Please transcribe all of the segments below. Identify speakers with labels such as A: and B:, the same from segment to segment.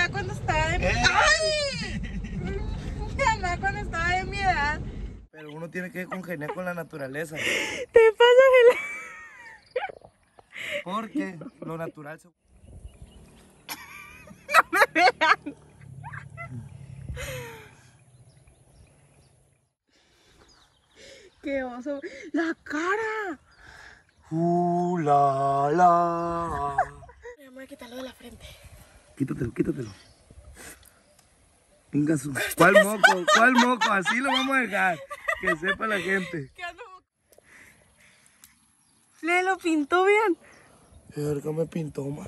A: mamá cuando estaba de mi edad. Mi mamá cuando estaba de mi edad.
B: Pero uno tiene que congeniar con la naturaleza.
A: Te pasas
B: Porque lo natural se...
A: No me vean. ¡Qué oso! ¡La cara!
B: La.
A: Me voy a quitarlo de la frente.
B: Quítatelo, quítatelo. Pingazo. ¿Cuál moco? ¿Cuál moco? Así lo vamos a dejar. Que sepa la gente.
A: Le lo pintó bien.
B: Verga, me pintó más.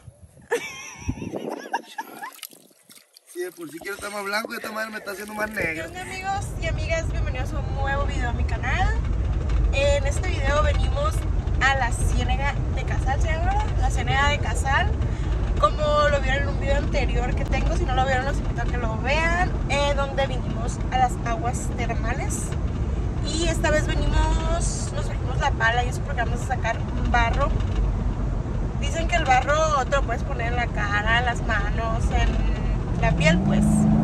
B: Sí, de por si quiero estar más blanco y esta madre me está haciendo más
A: ¿Qué
B: negra.
A: onda, amigos y amigas? Bienvenidos a un nuevo video a mi canal. En este video venimos a la Ciénega de Casal, ¿se llama? La Ciénega de Casal. Como lo vieron en un video anterior que tengo, si no lo vieron los invito a que lo vean, donde vinimos a las aguas termales. Y esta vez nos trajimos la pala y eso porque vamos a sacar un barro. Dicen que el barro te lo puedes poner en la cara, en las manos, en la piel, pues.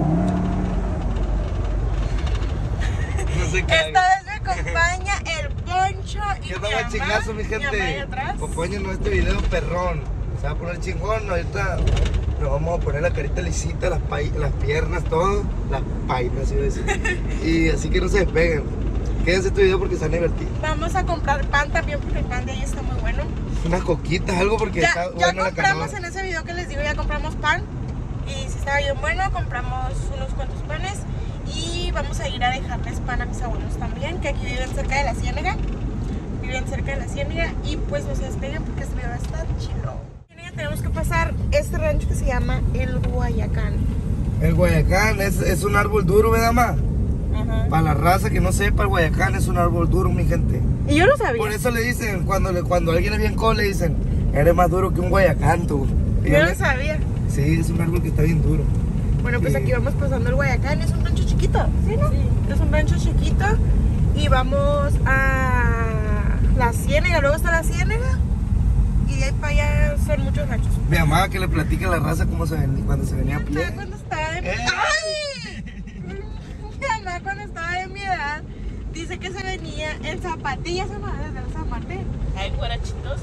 B: No sé qué.
A: Esta vez me acompaña el Poncho y
B: ¿Qué
A: mi
B: tal,
A: mamá,
B: chingazo, mi
A: mi mamá ahí
B: gente?
A: atrás.
B: Acompáñenos a este video perrón. Se va a poner chingón. Ahorita nos vamos a poner la carita lisita, las piernas, todo. Las painas, iba a decir. Y así que no se despeguen. Quédense este video porque está divertido.
A: Vamos a comprar pan también porque el pan de ahí está muy bueno.
B: Unas coquitas, algo porque está
A: Ya
B: bueno la
A: compramos
B: canoa.
A: en ese video que les digo, ya compramos pan. Y si estaba bien bueno, compramos unos cuantos panes. Y vamos a ir a dejarles pan a mis abuelos también, que aquí viven cerca de la Ciénega. Viven cerca de la Ciénega y pues no se despeguen porque este video va a estar chilo. Tenemos que pasar este rancho que se llama el Guayacán.
B: El Guayacán es un árbol duro, ¿verdad, ma?
A: Ajá.
B: Para la raza que no sepa, el Guayacán es un árbol duro, mi gente.
A: Y yo lo sabía.
B: Por eso le dicen, cuando alguien es bien cool, le dicen, eres más duro que un Guayacán, tú. Y
A: Yo
B: yo
A: lo sabía.
B: Sí, es un árbol que está bien duro.
A: Bueno, pues
B: Sí.
A: aquí vamos pasando el Guayacán. Es un rancho chiquito, ¿sí, no? Sí. Es un rancho chiquito. Y vamos a la Ciénega. Luego está la Ciénega. Y de ahí para allá son muchos ranchos.
B: Mi mamá que le platica a la raza cómo se venía, cuando se venía a pie.
A: Cuando estaba de mi edad. ¡Ay! Mi mamá cuando estaba de mi edad dice que se venía en zapatillas desde el San Martín.
C: Ay, guarachitos.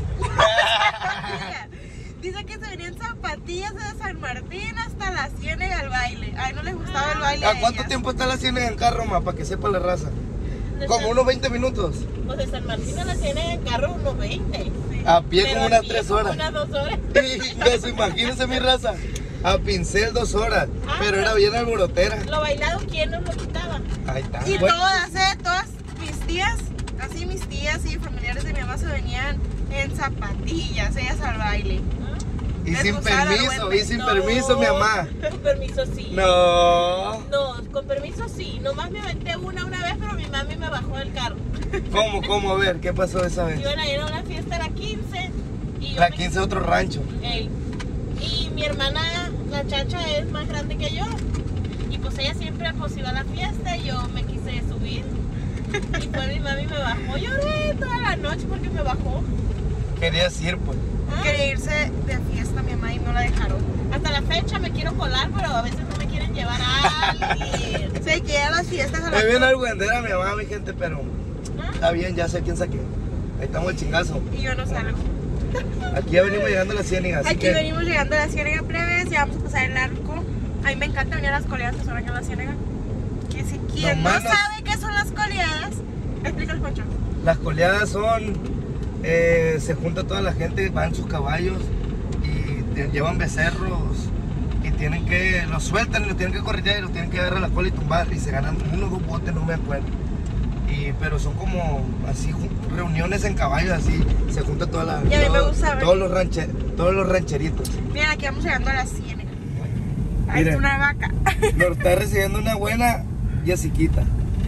A: Dice que se venía en zapatillas de San Martín hasta la Ciénega al baile. Ay, no les gustaba el baile.
B: ¿A cuánto tiempo está la Ciénega en carro, ma? Para que sepa la raza. Como unos 20 minutos.
C: Pues de San Martín a la Ciénega en carro unos 20.
B: A pie
C: Pero
B: como
C: a
B: unas
C: pie
B: 3
C: como
B: horas.
C: unas 2 horas.
B: Eso, imagínense mi raza. A pincel 2 horas.
C: Ah,
B: Pero era bien alborotera.
C: Lo bailado, ¿quién nos lo quitaba?
B: Ahí está.
A: Y
B: Bueno,
A: todas mis tías, así mis tías y familiares de mi mamá se venían en zapatillas, ellas al baile.
B: y
A: les
B: sin
A: gustaba la
B: permiso,
A: duende.
B: y sin permiso, mi mamá.
C: Con permiso sí.
B: No.
C: No, con permiso sí. Nomás me aventé una vez, pero mi mami me bajó del carro.
B: ¿Cómo? A ver, ¿qué pasó esa vez?
C: Iban a ir a una fiesta, la 15. Y yo
B: La
C: me-
B: 15 otro rancho.
C: Ey. Y mi hermana, la chacha, es más grande que yo. Y pues ella siempre pues iba a la fiesta y yo me quise subir. Y pues mi mami me bajó. Lloré toda la noche porque me bajó.
B: Querías ir, pues.
C: ¿Ah?
A: Quería irse de fiesta mi mamá y no la dejaron.
C: Hasta la fecha me quiero colar, pero a veces no me quieren llevar a alguien.
A: Se quiere a las fiestas a las
B: Es bien argüendera mi mamá, mi gente, pero
C: ¿Ah?
B: está bien, ya sé quién saqué. Ahí estamos el chingazo.
A: y yo no salgo.
B: Aquí ya venimos llegando a la Ciénega, así
A: Aquí
B: que...
A: venimos llegando a la Ciénega Plebes, ya vamos a pasar el arco. A mí me encanta venir a las coleadas que son aquí en la Ciénega. Que si quien no
B: Nomás las-
A: sabe qué son las coleadas, explica el Poncho.
B: Las coleadas son... se junta toda la gente, van sus caballos y llevan becerros y tienen que... Los sueltan y los tienen que correr y los tienen que agarrar la cola y tumbar y se ganan 1 o 2 botes, no me acuerdo. Pero son como así reuniones en caballos, así se junta toda la...
A: Y a mí me gusta ver.
B: todos los rancheritos.
A: Miren, aquí vamos llegando a la Ciénega. Ahí
B: Miren.
A: está una vaca.
B: Lo está recibiendo una buena Jessiquita.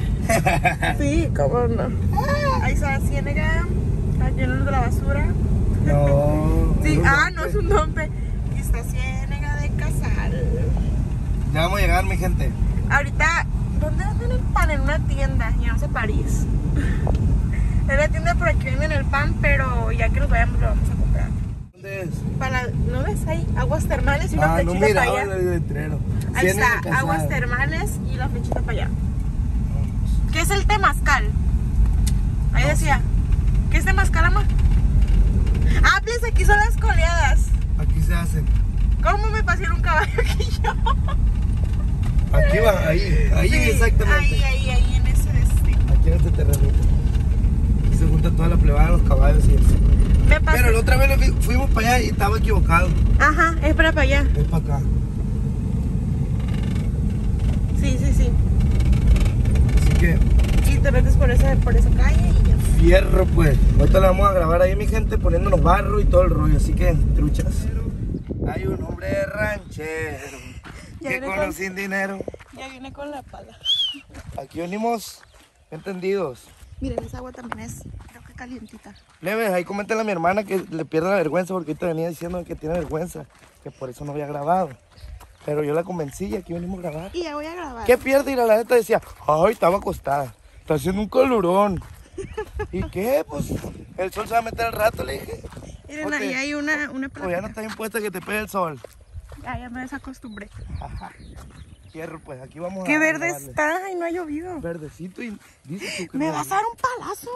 A: Sí, cómo no. Ahí está la Ciénega. Aquí en de la basura.
B: No.
A: Sí, no es un dompe. Aquí está Ciénega de Casal.
B: Ya vamos a llegar, mi gente.
A: Ahorita, ¿dónde venden el pan? En una tienda, llegamos a París. En la tienda por aquí venden el pan, pero ya que nos vayamos lo vamos a comprar.
B: ¿Dónde es?
A: ¿No ves ahí? Aguas termales y una
B: No
A: flechita para
B: miraba
A: allá.
B: el letrero.
A: Ahí
B: Ciénega
A: está,
B: Casal.
A: aguas termales y la flechita para allá. ¿Qué es el temazcal? Ahí decía. ¿Qué es temazcal, amor? Ah, pues aquí son las coleadas.
B: Aquí se hacen.
A: ¿Cómo me pasaron un caballo aquí yo?
B: Aquí va, ahí
A: Sí,
B: exactamente.
A: Ahí en ese destino.
B: Aquí en este terrenito. Aquí se junta toda la plebada, los caballos y eso.
A: Me pasé.
B: Pero la otra vez fuimos para allá y estaba equivocado.
A: Ajá, es para allá.
B: Es para acá.
A: Sí.
B: Así que,
A: Y te metes por esa calle y ya.
B: fierro pues. Ahorita la vamos a grabar ahí, mi gente, poniéndonos barro y todo el rollo. Así que, truchas. Hay un hombre ranchero
A: Ya
B: que
A: viene
B: con
A: con-
B: o sin dinero.
A: Ya viene con la pala.
B: Aquí venimos entendidos.
A: Miren, esa agua también es, creo que calientita.
B: Leves, ahí coméntale a mi hermana que le pierda la vergüenza porque ahorita venía diciendo que tiene vergüenza, que por eso no había grabado. Pero yo la convencí y aquí venimos a grabar.
A: Y ya voy a grabar.
B: ¿Qué pierde? Y la neta decía, ay, estaba acostada, está haciendo un calorón. ¿Y qué? Pues el sol se va a meter al rato, le dije.
A: Miren,
B: Ok.
A: ahí hay una
B: Pues ya no
A: plática.
B: está impuesta que te pegue el sol.
A: Ya me desacostumbré.
B: Fierro, pues aquí vamos
A: Qué
B: a
A: verde
B: grabarle.
A: está y no ha llovido.
B: Verdecito y dice tú que
A: Me
B: no.
A: vas a dar un palazo.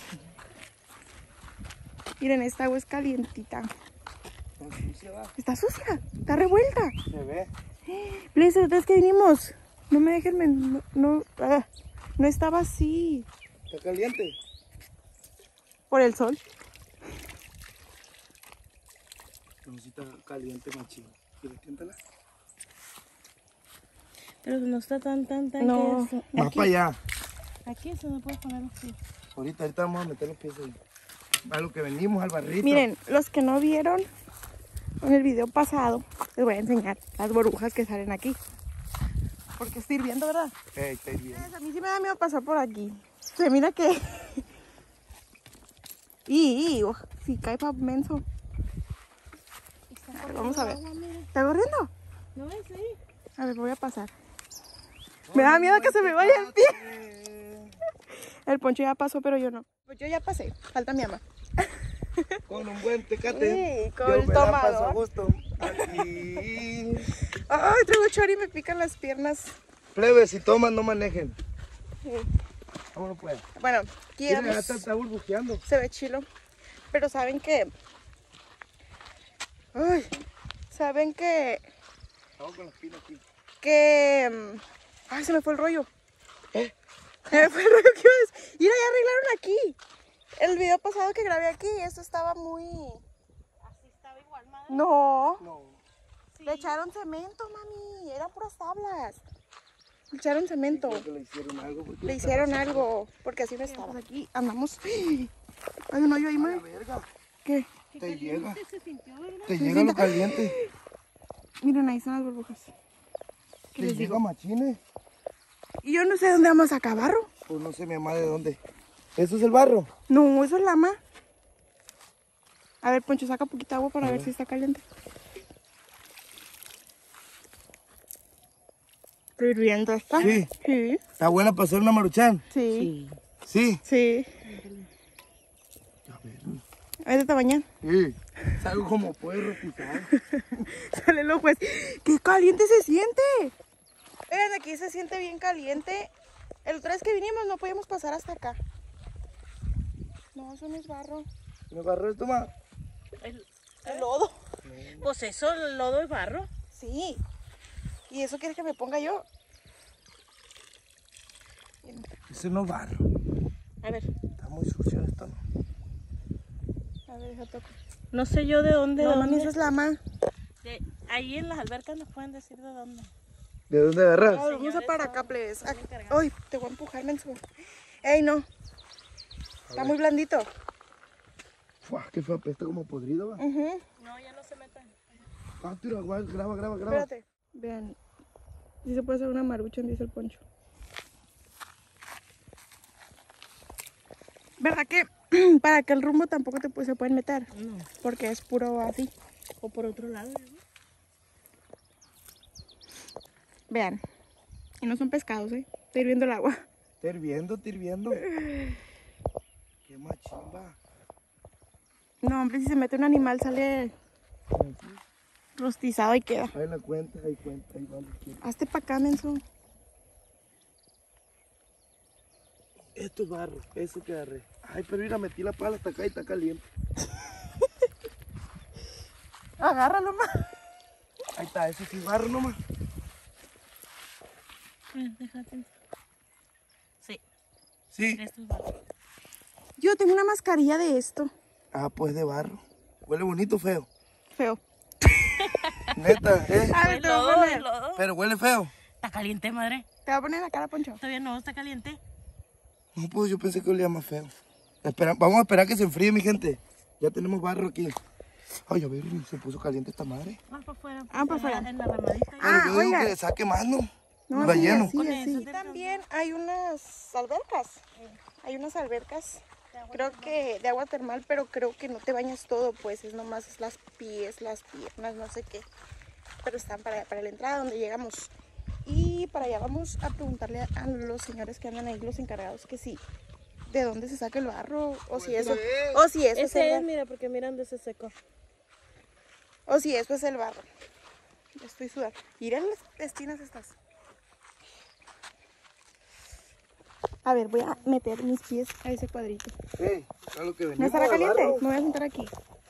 A: Miren, esta agua es calientita.
B: Está sucia, va.
A: Está sucia, está revuelta.
B: Se ve.
A: Les, ¿verdad que vinimos? No me dejen, no estaba así.
B: Está caliente.
A: Por el sol.
B: No, sí está caliente, machín. ¿Quieres tiéntala?
C: Pero no está tan
A: No.
C: que
B: Más para allá.
C: aquí se me puede poner así.
B: Ahorita vamos a meter los pies ahí. A lo que venimos, al barrito.
A: Miren, los que no vieron en el video pasado, les voy a enseñar las burbujas que salen aquí. Porque estoy hirviendo, ¿verdad?
B: Está bien.
A: A mí sí me da miedo pasar por aquí. Se mira que... si cae pa' menso. A ver, vamos a ver. ¿Está corriendo?
C: ¿No ves ahí?
A: A ver, voy a pasar. Me da miedo que se me vaya el pie. El Poncho ya pasó, pero yo no. Pues yo ya pasé. Falta mi mamá.
B: Con un buen tecate.
A: Sí, con
B: yo
A: el
B: me la
A: tomador.
B: paso a gusto. Aquí.
A: Ay, traigo chori y me pican las piernas.
B: Plebes, si toman, no manejen.
A: Sí.
B: Vámonos pues.
A: Bueno, aquí
B: Mira, ya
A: vamos.
B: está burbujeando.
A: Se ve chilo. Pero saben que... Ay, saben que...
B: Vamos con las pilas aquí.
A: Ay, se me fue el rollo.
B: ¿Eh?
A: Se me fue el rollo que iba a decir. Mira, ya arreglaron aquí. El video pasado que grabé aquí, esto estaba muy...
C: Así estaba igual, madre.
A: No.
B: No.
A: Le echaron cemento, mami. Eran puras tablas. Le echaron cemento.
B: Creo que le hicieron algo. porque
A: Le
B: está
A: hicieron
B: pasando.
A: algo. Porque así no estaba. Aquí andamos. Hay un hoyo ahí,
B: A la
A: mami.
B: verga.
A: ¿Qué?
B: Te llega.
C: Se sintió, ¿verdad?
B: Te llega lo caliente.
A: Miren, ahí están las burbujas. ¿Qué
B: Te
A: les
B: llega
A: digo?
B: machines.
A: Y yo no sé dónde vamos a sacar barro.
B: Pues no sé mi mamá de dónde. ¿Eso es el barro?
A: No, eso es lama. A ver, Poncho, saca poquita agua para ver si está caliente. Estoy hirviendo, ¿está?
B: Sí.
A: Sí.
B: ¿Está buena para hacer una maruchan?
A: Sí.
B: Sí.
A: Sí. Ahí te bañan.
B: Sí. Salgo como puerro pisado.
A: Sale el juez. ¡Qué caliente se siente! Miren, aquí se siente bien caliente. El otra vez que vinimos no podíamos pasar hasta acá. No, eso no es barro.
B: ¿Me barro esto más?
C: El
A: lodo.
C: Pues eso, el lodo es barro.
A: Sí. ¿Y eso quieres que me ponga yo?
B: Ese no es barro.
C: A ver,
B: Está muy sucio esto, ¿no?
A: A ver, deja toco.
C: no sé yo de dónde.
A: No,
C: de
A: mami,
C: dónde.
A: eso es lama.
C: Ahí en las albercas nos pueden decir de dónde.
B: ¿De dónde agarras?
A: A ver, vamos a
C: Señores,
A: para
C: son
A: acá, please.
C: muy encargados.
A: Ay, te voy a empujar, menso. Ey, no. Está muy blandito.
B: Fua, qué fue, apesta como podrido, va.
A: Ujú.
C: No, ya no se metan.
B: Ah, tira, graba.
A: Espérate. Vean. Sí se puede hacer una maruchan, dice el Poncho. ¿Verdad que para que el rumbo tampoco se pueden meter?
C: No.
A: Porque es puro así.
C: O por otro lado, ¿no?
A: Vean. Y no son pescados, ¿eh? Está hirviendo el agua.
B: Está hirviendo. Qué machimba.
A: No, hombre, si se mete un animal sale rostizado y queda.
B: Ahí la cuenta, ahí vale.
A: Hazte para acá, menso.
B: Esto es barro, eso que agarré. Ay, pero mira, metí la pala hasta acá y está caliente.
A: Agárralo más.
B: Ahí está, eso sí es barro nomás.
C: Déjate. Sí,
B: Sí.
C: esto es barro.
A: Yo tengo una mascarilla de esto.
B: Ah, pues de barro. Huele bonito, feo.
A: Feo.
B: Neta,
A: A ver, te voy a
C: Lodo,
A: poner.
C: lodo.
B: Pero huele feo.
C: Está caliente, madre.
A: Te voy a poner en la cara, Poncho.
C: Todavía no, está caliente.
B: No, pues yo pensé que olía más feo. Vamos a esperar que se enfríe, mi gente. Ya tenemos barro aquí. Ay, a ver, se puso caliente esta madre.
C: Más para afuera.
A: Ah, para afuera.
C: En la ramadita.
B: Pero yo digo
A: oigan.
B: que le saque más, ¿no?
A: No,
B: Va
A: sí,
B: lleno.
A: así,
C: Con
A: así.
C: eso
A: También hay unas albercas. Hay unas albercas. Creo que de agua termal, pero creo que no te bañas todo, pues es nomás las pies, las piernas, no sé qué. Pero están para la entrada donde llegamos. Y para allá vamos a preguntarle a los señores que andan ahí, los encargados, que sí, de dónde se saca el barro, o si eso, o si eso es
C: Ese
A: el
C: es,
A: barro.
C: mira, porque mira dónde se secó.
A: O si eso es el barro. Estoy sudando. Miren las espinas estas. A ver, voy a meter mis pies a ese cuadrito.
B: Ey, ¿sabes lo que venimos?
A: ¿No estará
B: de
A: caliente?
B: barro?
A: Me voy a sentar aquí.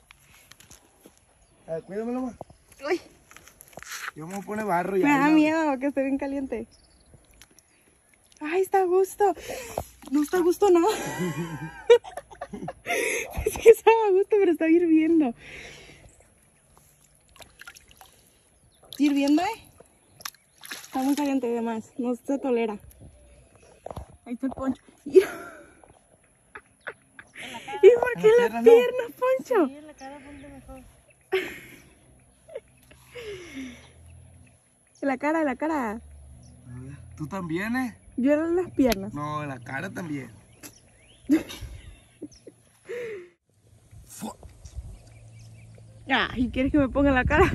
B: A ver, cuídamelo más.
A: Uy,
B: Yo me voy a poner barro ya.
A: me da
B: ya.
A: miedo que esté bien caliente. Ay, está a gusto. No está a gusto, no. Es que está a gusto, pero está hirviendo. ¿Hirviendo, Está muy caliente además, no se tolera. Ahí está el Poncho. ¿Y por qué
B: En
A: la
B: la pierna, no.
A: pierna, Poncho?
C: Sí, en la cara ponte mejor.
A: En la cara, en la cara.
B: A ver, ¿tú también,
A: Yo en las piernas.
B: No, en la cara también.
A: Ay, ¿quieres que me ponga en la cara?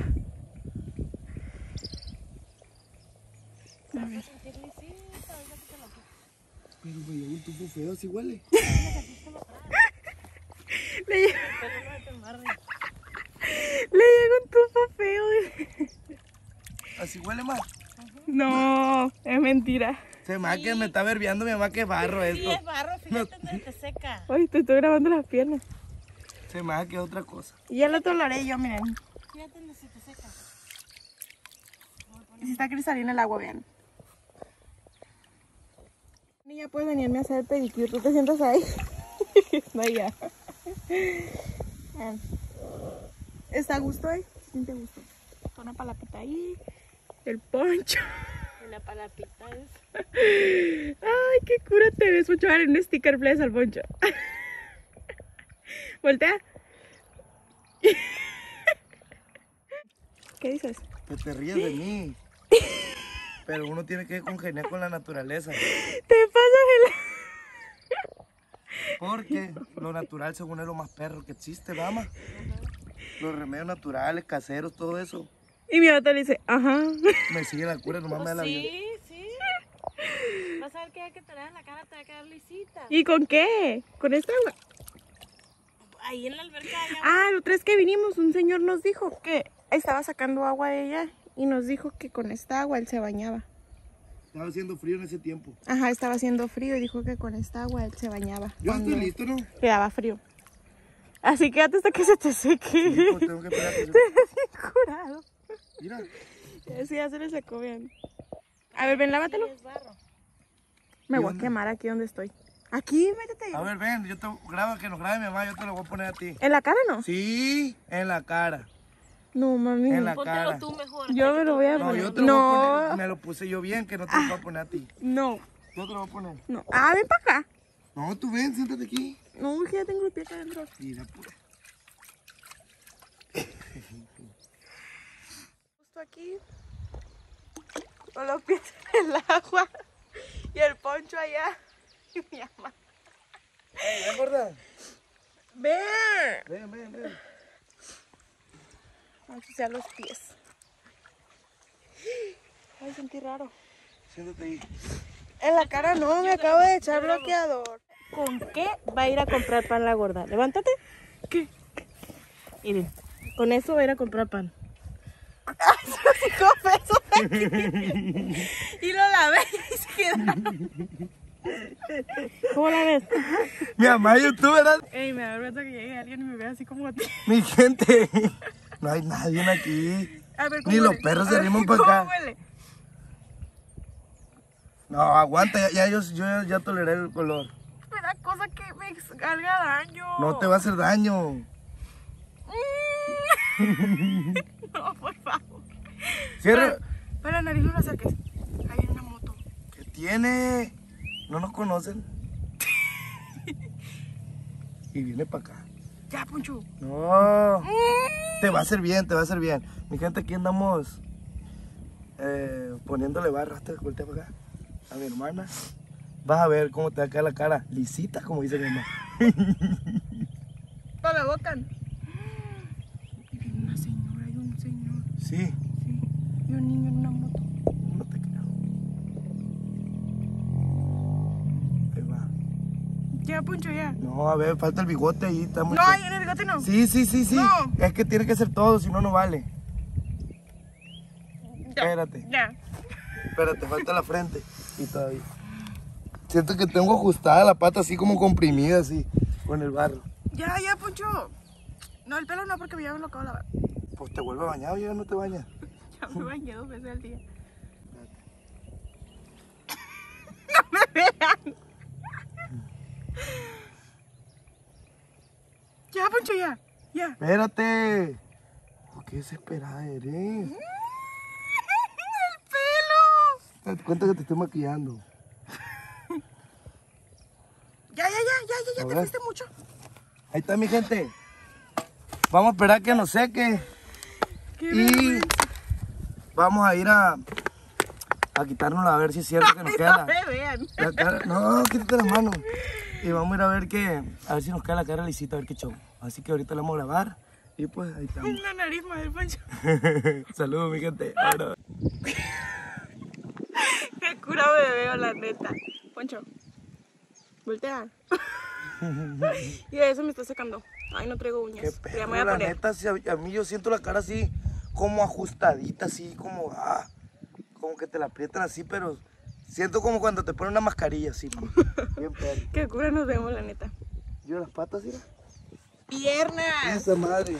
B: Pero me llegó un tufo feo, así huele.
A: Le llegó un tufo feo.
B: Así huele más.
A: No, es mentira.
B: Se me va que me está verbiando mi mamá que es barro
C: Sí,
B: esto.
C: es barro, fíjate, te seca.
A: Ay, te estoy grabando las piernas.
B: Se me va que es otra cosa.
A: Y ya lo toleré yo, miren.
C: Fíjate si te seca.
A: Y si está cristalina el agua, vean. Niña, puedes venirme a hacer el pedicure. ¿Tú te sientas ahí? No, ya. ¿Está a gusto ahí? ¿Se siente a gusto? Una palapita ahí. El Poncho.
C: En la palapita es.
A: Ay, qué cura te ves, Poncho. Vale, un sticker place al Poncho. Voltea. ¿Qué dices?
B: Pues te ríes de mí. Pero uno tiene que congeniar con la naturaleza.
A: Te pasas de la...
B: Porque lo natural según es lo más perro que existe, dama. Los remedios naturales, caseros, todo eso.
A: Y mi vato le dice, ajá.
B: Me sigue la cura, nomás me da la vida.
C: Sí, sí. Vas a ver que ya que te la la cara te va a quedar lisita.
A: ¿Y con qué? ¿Con esta agua?
C: Ahí en la alberca hay agua.
A: Ah, la otra vez que vinimos, un señor nos dijo que estaba sacando agua de ella y nos dijo que con esta agua él se bañaba.
B: Estaba haciendo frío en ese tiempo.
A: Ajá, estaba haciendo frío y dijo que con esta agua él se bañaba.
B: Yo
A: cuando
B: estoy listo, ¿no?
A: quedaba frío. Así quédate hasta que se te seque.
B: Sí, pues tengo que esperar que se...
A: Te ves bien curado.
B: Mira,
A: Sí, ya se le secó bien. A ver, ven, lávatelo.
C: Sí, es barro.
A: Me
B: ¿Y
A: voy a
B: dónde?
A: quemar aquí donde estoy. Aquí, métete.
B: a ver, ven, yo te graba, que nos grabe mi mamá, yo te lo voy a poner a ti.
A: ¿En la cara no?
B: Sí, en la cara.
A: No, mami.
B: En la
C: Póntelo
B: cara.
C: tú mejor.
A: Yo me lo voy a
B: No,
A: poner.
B: yo te lo voy a poner, me lo puse yo bien, que no te lo voy a poner a ti.
A: No,
B: Yo te lo voy a poner.
A: no. Ah, ven para acá.
B: No, tú ven, siéntate aquí.
A: No, que ya tengo el pie acá adentro.
B: Mira, pues.
A: Justo aquí. Con los pies en el agua. Y el Poncho allá. Y mi mamá.
B: Ven, gorda.
A: ¡Ven!
B: Ven, ven, ven.
A: Vamos a ensuciar los pies. Ay, sentí raro.
B: Siéntate ahí.
A: En la cara no, me acabo de echar bloqueador. ¿Con qué va a ir a comprar pan la gorda? Levántate. ¿Qué? Miren, con eso voy a ir a comprar pan. ¡Ay, 5 pesos aquí! Y lo lavé y se queda. ¿Cómo la ves?
B: Mi mamá youtuber, ¿verdad?
A: Ey, me da vergüenza que llegue alguien y me vea así como a ti.
B: Mi gente. No hay nadie aquí.
A: A ver, ¿cómo
B: Ni los
A: huele?
B: perros
A: A
B: se
A: ver,
B: arriman para acá.
A: ¿Cómo huele?
B: No, aguanta, yo ya toleré el color.
A: Me da cosa que me haga daño.
B: No te va a hacer daño.
A: No, por favor.
B: Cierra.
A: Para nariz no lo acerques. Ahí hay una moto.
B: ¿Qué tiene? No nos conocen. Y viene para acá.
A: Ya, Poncho.
B: No. Te va a hacer bien, te va a hacer bien. Mi gente, aquí andamos poniéndole barras. Te voltea para acá. A mi hermana. Vas a ver cómo te va a quedar la cara lisita, como dice mi mamá.
A: Para la boca. Y viene una señora y un señor.
B: Sí.
A: Sí. Y un niño en una moto.
B: No te creo. Ahí va.
A: Ya, Poncho, ya.
B: No, a ver, falta el bigote ahí. Está muy
A: No, ahí en el bigote no.
B: Sí.
A: No.
B: Es que tiene que ser todo, si no, no vale.
A: Ya.
B: Espérate.
A: Ya.
B: Espérate, falta la frente. Y todavía. Siento que tengo ajustada la pata así como comprimida, así, con el barro.
A: Ya, Poncho. No, el pelo no, porque ya me lo acabo de lavar.
B: Pues te vuelve bañado, ya no te bañas.
A: Ya me bañé 2 veces al día. No me vean. Ya, Poncho, ya. Ya.
B: Espérate. Oh, qué desesperada eres.
A: ¡El pelo!
B: Date cuenta que te estoy maquillando.
A: Ya,
B: A
A: te
B: ver.
A: fuiste mucho.
B: Ahí está, mi gente. Vamos a esperar que nos seque.
A: Qué
B: Y
A: vergüenza.
B: vamos a ir a quitárnosla a ver si es cierto que nos queda
A: No me vean.
B: la cara. No, quítate las manos. Y vamos a ir a ver si nos queda la cara lisita, a ver qué show. Así que ahorita la vamos a grabar. Y pues ahí estamos.
A: La nariz más del Poncho.
B: Saludos, mi gente. Ahora.
A: Qué cura me veo, la neta. Poncho, voltea. Y eso me está secando. Ay, no traigo uñas.
B: Qué
A: Ya me voy
B: perro,
A: a
B: la
A: poner.
B: neta, si a mí yo siento la cara así como ajustadita, así como, como que te la aprietan así, pero siento como cuando te ponen una mascarilla así, pues. Bien perro.
A: Qué cura nos vemos, la neta.
B: Yo las patas, mira.
A: Piernas.
B: Esa madre.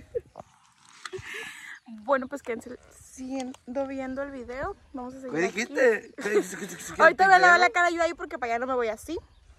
A: Bueno, pues quédense siguiendo viendo el video. Vamos a seguir.
B: ¿Qué
A: aquí.
B: dijiste?
A: Ahorita me lavo la cara yo ahí porque para allá no me voy así.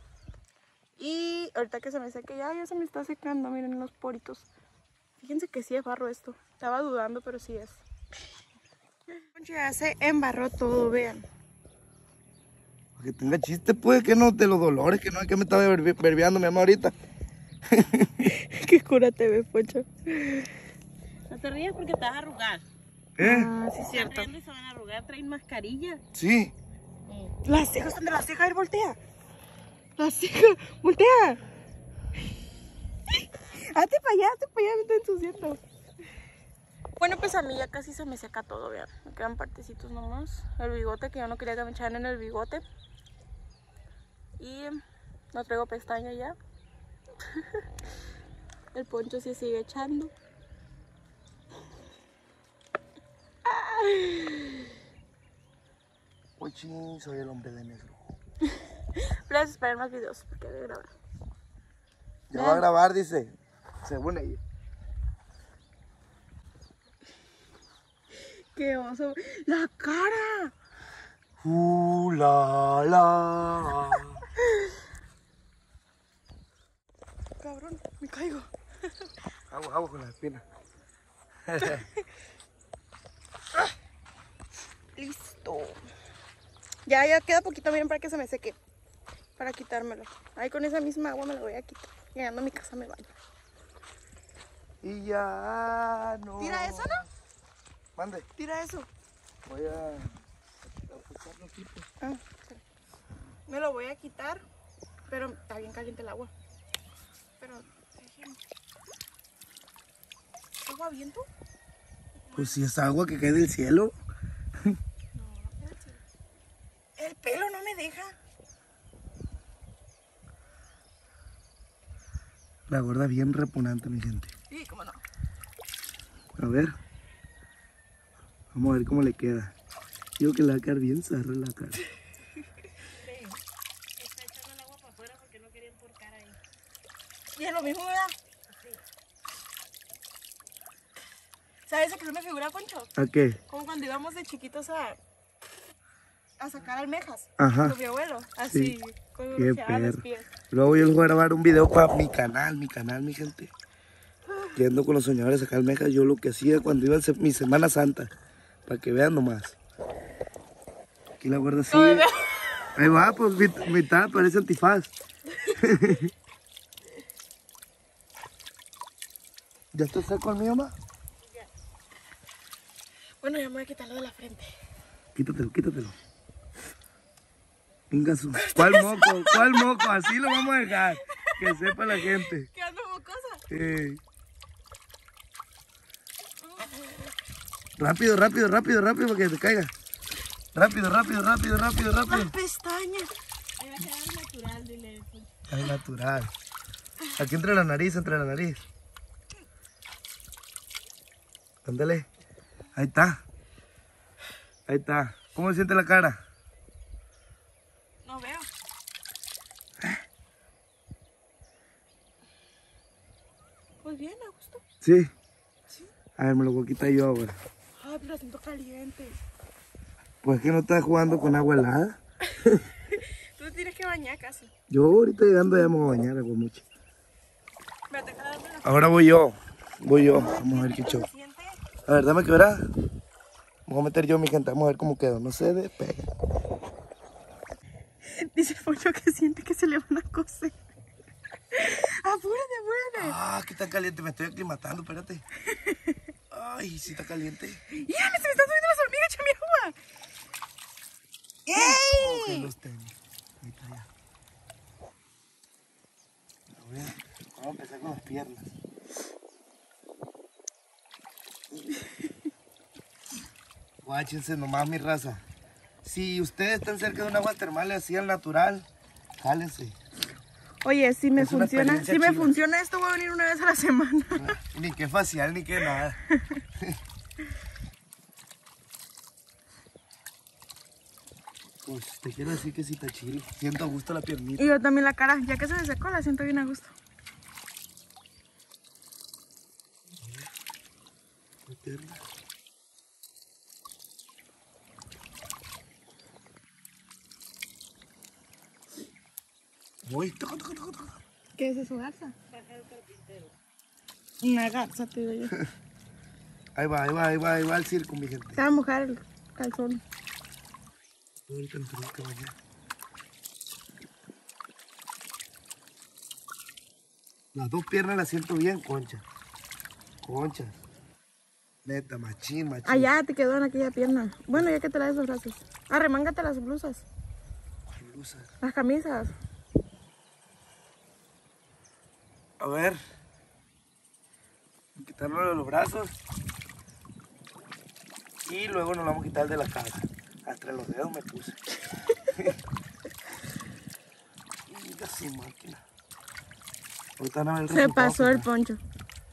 A: Y ahorita que se me seque, ya se me está secando, miren los poritos. Fíjense que sí es barro esto. Estaba dudando, pero sí es. Ya se embarró todo, vean.
B: Que tenga chiste, pues, que no, de los dolores, que no es que me estaba verbeando mi mamá ahorita.
A: Qué cura te ves, Poncho.
C: No te rías porque te vas a arrugar.
A: Ah, sí es
C: Están
A: cierto.
C: riendo y se van a arrugar, traen mascarilla.
B: Sí.
A: Las cejas están de la ceja, a ver, voltea. La ceja, voltea. Hazte para allá, me está ensuciando. Bueno, pues a mí ya casi se me seca todo, vean. Me quedan partecitos nomás. El bigote, que yo no quería que me echaran en el bigote. Y no traigo pestaña ya. El Poncho se sigue echando.
B: Uy, ching, soy el hombre de negro.
A: Gracias, esperen más videos porque voy a grabar.
B: Ya va a grabar, dice. Según ella.
A: ¡Qué oso! ¡La cara!
B: La, la.
A: Cabrón, me caigo.
B: Agua con la espina.
A: Listo. Ya queda poquito, miren, para que se me seque. Para quitármelo. Ahí con esa misma agua me la voy a quitar. Llegando a mi casa me baño.
B: Y ya no.
A: Tira eso, ¿no?
B: Mande.
A: Tira eso.
B: Voy a pasarlo aquí, pues.
A: Ah, sí. Me lo voy a quitar, pero está bien caliente el agua. Pero déjenme. ¿Agua viento?
B: Pues si es agua que cae del cielo.
A: El pelo no me deja.
B: La gorda bien repugnante, mi gente.
A: Sí, cómo no.
B: A ver. Vamos a ver cómo le queda. Digo que le va a quedar bien zarra la cara.
C: Está echando el agua para afuera porque no querían porcar ahí.
A: Y es lo mismo, ¿verdad?
C: Sí.
A: ¿Sabes a qué se me figura, Poncho?
B: ¿A qué?
A: Como cuando íbamos de chiquitos a sacar almejas.
B: Ajá.
A: Con mi abuelo. Así. Con
B: Qué
A: los
B: perro.
A: pies.
B: Luego yo les voy a grabar un video para mi canal, mi gente. Yendo con los soñadores a sacar almejas, yo lo que hacía cuando iba mi Semana Santa. Para que vean nomás. Aquí la guarda sigue. Ahí va, pues mitad parece antifaz. ¿Ya está seco el mío, ma?
A: Bueno, ya me voy a quitarlo de la frente.
B: Quítatelo, quítatelo. Venga su. ¿Cuál moco? ¿Cuál moco? Así lo vamos a dejar. Que sepa la gente.
A: ¿Qué ando mocosa?
B: Rápido, rápido, rápido, rápido para que te caiga. Rápido, rápido, rápido, rápido, rápido.
A: Las pestañas.
C: Ahí va a quedar natural, dile.
B: Es natural. Aquí entre la nariz, entre la nariz. Ándale. Ahí está. Ahí está. ¿Cómo se siente la cara?
A: No veo. Pues bien, a gusto.
B: Sí. A ver, me lo voy a quitar yo ahora.
A: Ay, pero siento caliente.
B: Pues que no estás jugando con agua helada.
A: Tú tienes que bañar casi.
B: Yo ahorita llegando ya me voy a bañar agua mucho.
A: Vete a darme la
B: Ahora voy yo. Voy yo. Vamos a ver qué show.
A: siente.
B: A ver, dame que verá. Me voy a meter yo, mi gente. Vamos a ver cómo quedo. No se despega.
A: Dice Poncho que siente que se le van a coser. Apúrate, apúrate.
B: Ah, que está caliente. Me estoy aclimatando, espérate. Ay, sí está caliente.
A: ¡Ya! ¡Se me están subiendo las hormigas! ¡Echa mi agua!
B: Ok, los tengo. Ahí está ya. Vamos a empezar con las piernas. Guáchense nomás, mi raza. Si ustedes están cerca de un agua termal así al natural, jálense.
A: Oye, si me
B: Es una
A: funciona,
B: experiencia
A: si me
B: chida.
A: funciona esto, voy a venir una vez a la semana.
B: Ni que facial, ni que nada. Pues te quiero decir que sí está chido. Siento a gusto la piernita.
A: Y yo también la cara, ya que se me secó, la siento bien a gusto.
B: La pierna. Uy, toca, toca, toca, toca.
A: ¿Qué es eso, garza? Una garza, te digo yo.
B: Ahí va, ahí va, ahí va, ahí va el circo, mi gente.
A: Se va a mojar el calzón.
B: Ahorita nos tenemos que bañar. Las dos piernas las siento bien, concha. Conchas. Neta, machín, machín.
A: Allá te quedó en aquella pierna. Bueno, ya que te la des los brazos. Arremángate las blusas,
B: Blusas.
A: las camisas.
B: A ver. Quitarlo de los brazos. Y luego nos lo vamos a quitar de la cara. Hasta los dedos me puse. Mira su máquina. Ahorita van a ver el
A: Se
B: resultado
A: pasó el
B: final.
A: Poncho.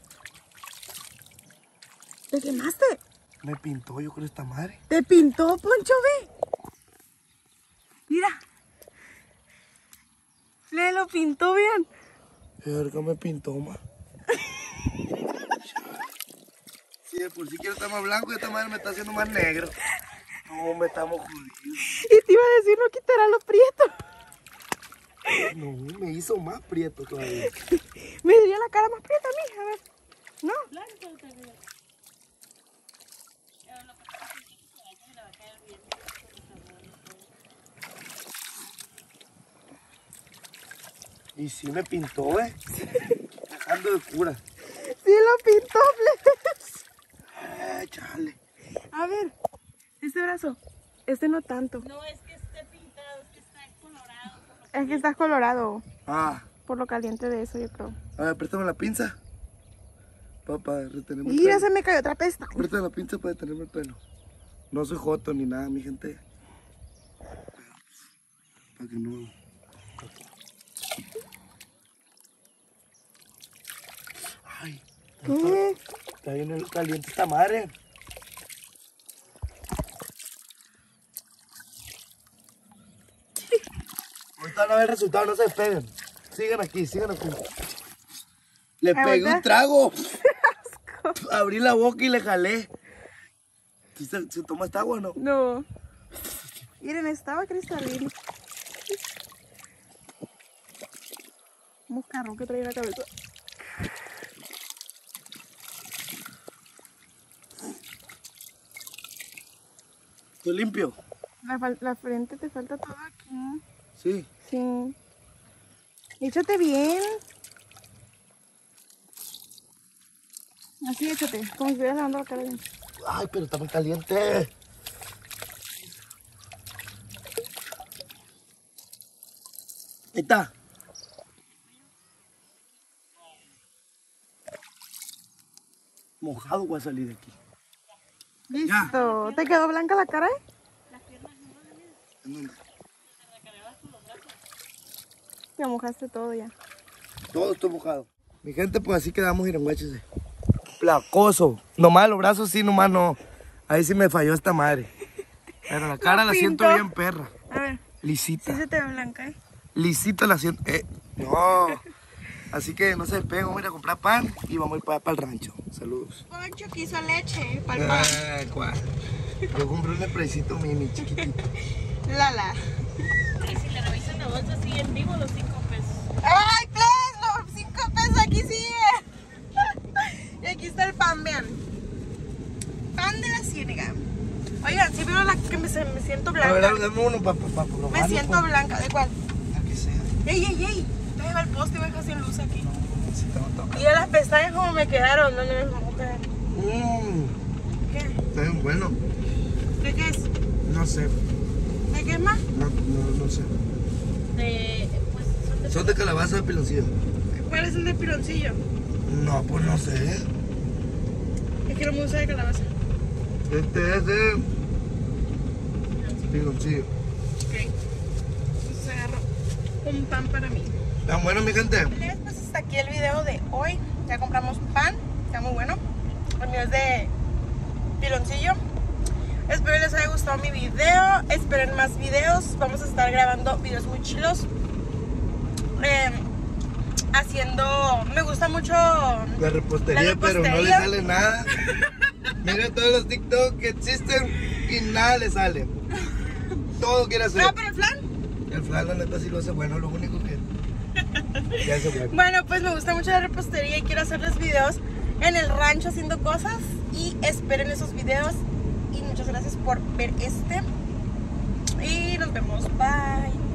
A: ¿Te quemaste?
B: Me pintó yo con esta madre.
A: ¿Te pintó, Poncho? Ve. Mira. Le lo pintó bien.
B: Verga, me pintó, ma. Si de por sí quiero estar más blanco y esta madre me está haciendo más negro. No, me estamos jodidos.
A: Y te iba a decir, no quitará lo prieto.
B: No, me hizo más prieto todavía.
A: Me diría la cara más prieta a mí, a ver. No.
C: Claro que lo tengo. Pero lo que pasa es que se baña y le va a caer bien.
B: Y sí me pintó, dejando de cura.
A: Sí lo pintó, plebes.
B: Chale.
A: A ver, este brazo. Este no tanto.
C: No es que esté pintado, es que está colorado.
A: Es que estás colorado.
B: Ah,
A: Por lo caliente de eso, yo creo.
B: a ver, préstame la pinza. Papá, retenemos el
A: Mira,
B: pelo.
A: se me cayó otra pestaña.
B: Préstame la pinza para detenerme el pelo. No soy joto ni nada, mi gente. Para que no... Ay,
A: ¿Qué?
B: Está bien caliente esta madre. Ahorita no ve el resultado, no se despeguen. Sigan aquí, sigan aquí. Le pegué un trago. Abrí la boca y le jalé. ¿Se toma esta agua o no?
A: No. Miren, estaba cristalino. Un moscarrón que trae en la cabeza.
B: ¿Estoy limpio?
A: La frente te falta todo aquí.
B: Sí.
A: Sí. Échate bien. Así échate, como si estuvieras lavando la cara bien.
B: Ay, pero está muy caliente. Ahí está. Mojado voy a salir de aquí.
A: Listo. ¿Te quedó blanca la cara?
B: ¿En dónde?
A: Ya mojaste todo ya.
B: Todo está mojado. Mi gente, pues así quedamos, irenguéchese. Placoso. Nomás los brazos sí, nomás no. Ahí sí me falló esta madre. Pero la cara la siento bien perra.
A: A ver.
B: Lisita.
A: Sí se te ve blanca,
B: Lisita la siento. No. Así que no se despeguen, vamos a ir a comprar pan y vamos a ir para el rancho. Saludos.
A: Poncho quiso leche para el pan.
B: ¿Cuál? Yo compré un spraycito mini chiquitito.
A: Lala.
C: Y si le revisan la bolsa, siguen vivos los 5 pesos.
A: ¡Ay, please! Los 5 pesos aquí sigue. Y aquí está el pan, vean. Pan de la Ciénega. Oigan, si vieron que me siento blanca.
B: A ver, dame uno para probarlo.
A: Me siento blanca, ¿de cuál?
B: La que sea.
A: ¡Ey, ey, ey! Déjame el poste y voy a dejar sin luz aquí.
B: Si te va a tocar.
A: Mira las pestañas como me quedaron. No, mujer. ¿Qué?
B: Está bien bueno.
A: ¿De qué es?
B: No sé.
A: ¿De qué es más?
B: No sé.
C: Pues son de...
B: Son de calabaza de piloncillo.
A: ¿Cuál es el de piloncillo?
B: No, pues no sé.
A: Es que no me gusta de calabaza.
B: Este es de piloncillo.
A: Ok. Entonces agarro un pan para mí.
B: ¿Está bueno, mi gente?
A: Pues hasta aquí el video de hoy. Ya compramos pan. Está muy bueno. El mío es de piloncillo. Espero les haya gustado mi video. Esperen más videos. Vamos a estar grabando videos muy chilos. Me gusta mucho
B: La repostería, pero no le sale nada. Mira todos los TikTok que existen y nada le sale. Todo quiere hacer.
A: No, pero el flan.
B: El flan, la neta, sí lo hace bueno. Lo único que ya hace bueno.
A: Bueno, pues me gusta mucho la repostería y quiero hacerles videos en el rancho haciendo cosas. Y esperen esos videos. Y muchas gracias por ver este. Y nos vemos. Bye.